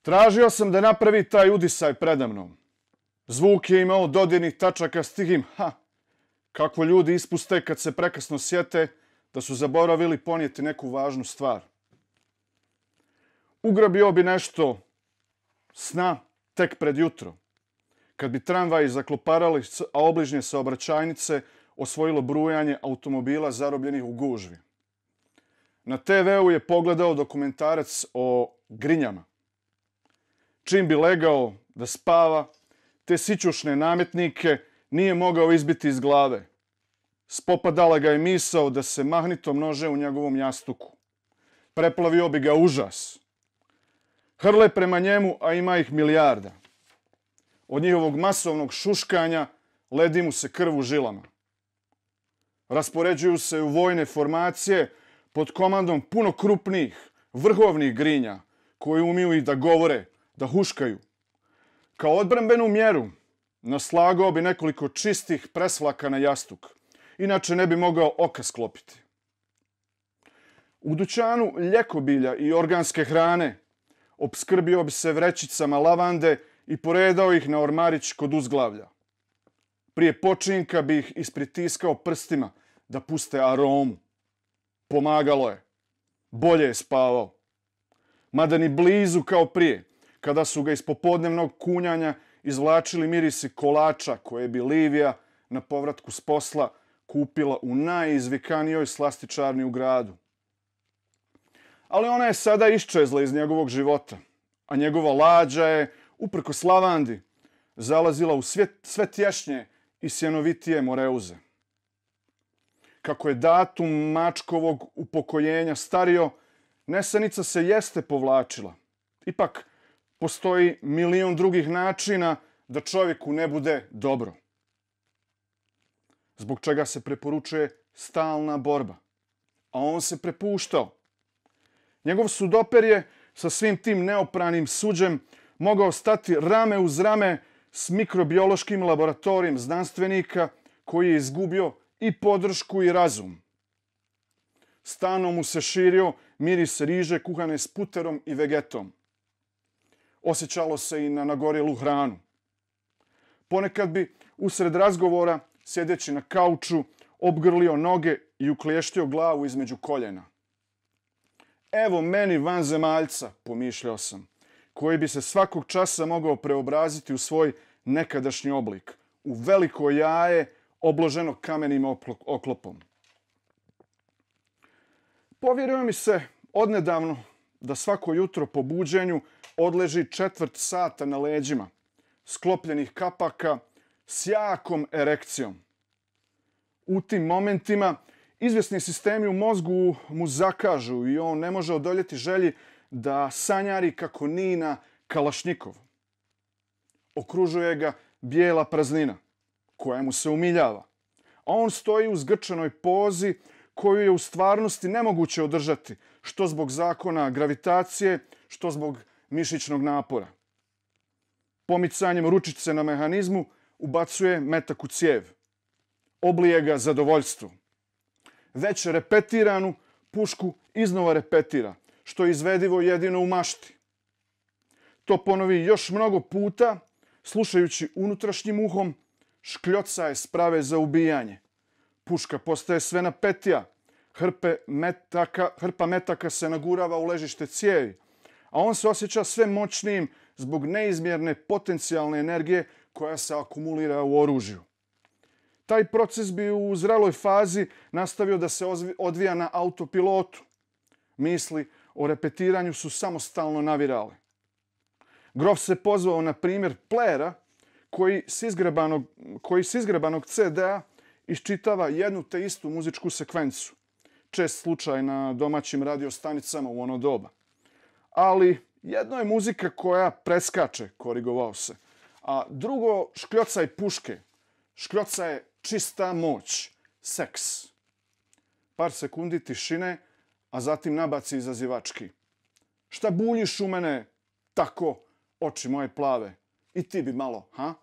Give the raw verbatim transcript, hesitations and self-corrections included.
Tražio sam da napravi taj udisaj predamnom. Zvuk je imao dodirnih tačaka s tihim ha, kako ljudi ispuste kad se prekasno sjete da su zaboravili ponijeti neku važnu stvar. Ugrabio bi nešto sna tek pred jutro, kad bi tramvaji zakloparali, a obližnje saobraćajnice osvojilo brujanje automobila zarobljenih u gužvi. Na te veu je pogledao dokumentarac o grinjama. Čim bi legao da spava, te sićušne nametnike nije mogao izbiti iz glave. Spopadala ga je misao da se mahnito množe u njegovom jastuku. Preplavio bi ga užas. Hrle prema njemu, a ima ih milijarda. Od njihovog masovnog šuškanja ledi mu se krv u žilama. Raspoređuju se u vojne formacije pod komandom puno krupnijih, vrhovnih grinja, koji umiju i da govore, da huškaju. Kao odbrambenu mjeru naslagao bi nekoliko čistih presvlaka na jastuk, inače ne bi mogao oka sklopiti. U dućanu ljekobilja i organske hrane opskrbio bi se vrećicama lavande i poredao ih na ormarić kod uzglavlja. Prije počinka bi ih ispritiskao prstima da puste aromu. Pomagalo je. Bolje je spavao. Mada ni blizu kao prije, kada su ga iz popodnevnog kunjanja izvlačili mirisi kolača koje bi Livija na povratku s posla kupila u najizvikanijoj slastičarni u gradu. Ali ona je sada iščezla iz njegovog života, a njegova lađa je, uprkos lavandi, zalazila u sve tješnje i sjenovitije moreuze. Kako je datum mačkovog upokojenja stario, nesanica se jeste povlačila. Ipak postoji milion drugih načina da čovjeku ne bude dobro. Zbog čega se preporučuje stalna borba. A on se prepuštao. Njegov sudoper je sa svim tim neopranim suđem mogao stati rame uz rame s mikrobiološkim laboratorijem znanstvenika koji je izgubio i podršku i razum. Stalno mu se širio miris riže kuhane s puterom i vegetom. Osjećalo se i na nagorjelu hranu. Ponekad bi usred razgovora, sjedeći na kauču, obgrlio noge i uklještio glavu između koljena. Evo meni vanzemaljca, pomišljao sam, koji bi se svakog časa mogao preobraziti u svoj nekadašnji oblik, u veliko jaje obloženo kamenim oklopom. Povjerio mi se odnedavno da svako jutro po buđenju odleži četvrt sata na leđima, sklopljenih kapaka s jakom erekcijom. U tim momentima izvjesni sistemi u mozgu mu zakažu i on ne može odoljeti želji da sanjari kako Nina Kalašnjikov. Okružuje ga bijela praznina, koja mu se umiljava, a on stoji u zgrčanoj pozi koju je u stvarnosti nemoguće održati, što zbog zakona gravitacije, što zbog mišićnog napora. Pomicanjem ručice na mehanizmu ubacuje metak u cijev. Oblije ga zadovoljstvo. Već repetiranu pušku iznova repetira, što je izvedivo jedino u mašti. To ponovi još mnogo puta, slušajući unutrašnjim uhom, škljoca je sprave za ubijanje. Puška postaje sve napetija, hrpe metaka, hrpa metaka se nagurava u ležište cijevi, a on se osjeća sve moćnijim zbog neizmjerne potencijalne energije koja se akumulira u oružju. Taj proces bi u zreloj fazi nastavio da se odvija na autopilotu. Misli o repetiranju su samostalno navirale. Grof se pozvao na primjer plera koji s izgrebanog, koji s izgrebanog ce de a iščitava jednu te istu muzičku sekvencu. Čest slučaj na domaćim radiostanicama u ono doba. Ali jedno je muzika koja preskače, korigovao se, a drugo škljocaj puške, škljoca je čista moć, seks. Par sekundi tišine, a zatim nabaci izazivački. Šta buljiš u mene tako, oči moje plave? I ti bi malo, ha?